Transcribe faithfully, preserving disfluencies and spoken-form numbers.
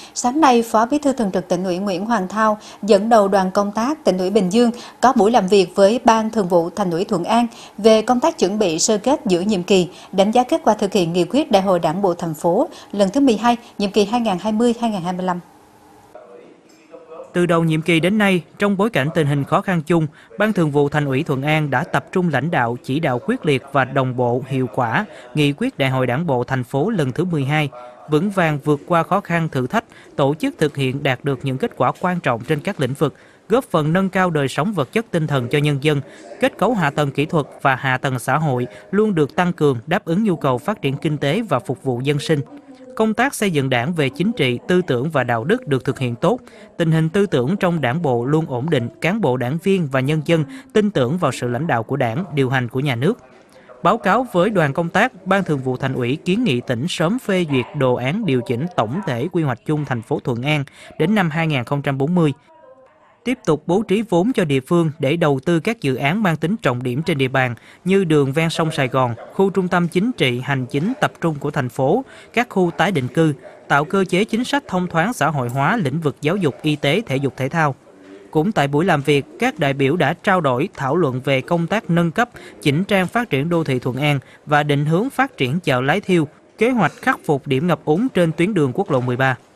Sáng nay, Phó Bí thư Thường trực Tỉnh ủy Nguyễn Hoàng Thao dẫn đầu đoàn công tác Tỉnh ủy Bình Dương có buổi làm việc với Ban Thường vụ Thành ủy Thuận An về công tác chuẩn bị sơ kết giữa nhiệm kỳ, đánh giá kết quả thực hiện nghị quyết Đại hội Đảng bộ thành phố lần thứ mười hai, nhiệm kỳ hai nghìn không trăm hai mươi đến hai nghìn không trăm hai mươi lăm. Từ đầu nhiệm kỳ đến nay, trong bối cảnh tình hình khó khăn chung, Ban Thường vụ Thành ủy Thuận An đã tập trung lãnh đạo, chỉ đạo quyết liệt và đồng bộ hiệu quả nghị quyết Đại hội Đảng bộ thành phố lần thứ mười hai, vững vàng vượt qua khó khăn thử thách, tổ chức thực hiện đạt được những kết quả quan trọng trên các lĩnh vực, góp phần nâng cao đời sống vật chất tinh thần cho nhân dân, kết cấu hạ tầng kỹ thuật và hạ tầng xã hội luôn được tăng cường đáp ứng nhu cầu phát triển kinh tế và phục vụ dân sinh. Công tác xây dựng đảng về chính trị, tư tưởng và đạo đức được thực hiện tốt. Tình hình tư tưởng trong đảng bộ luôn ổn định, cán bộ đảng viên và nhân dân tin tưởng vào sự lãnh đạo của đảng, điều hành của nhà nước. Báo cáo với đoàn công tác, Ban Thường vụ Thành ủy kiến nghị tỉnh sớm phê duyệt đồ án điều chỉnh tổng thể quy hoạch chung thành phố Thuận An đến năm hai nghìn không trăm bốn mươi. Tiếp tục bố trí vốn cho địa phương để đầu tư các dự án mang tính trọng điểm trên địa bàn như đường ven sông Sài Gòn, khu trung tâm chính trị, hành chính tập trung của thành phố, các khu tái định cư, tạo cơ chế chính sách thông thoáng xã hội hóa lĩnh vực giáo dục, y tế, thể dục thể thao. Cũng tại buổi làm việc, các đại biểu đã trao đổi thảo luận về công tác nâng cấp, chỉnh trang phát triển đô thị Thuận An và định hướng phát triển chợ Lái Thiêu, kế hoạch khắc phục điểm ngập úng trên tuyến đường quốc lộ mười ba.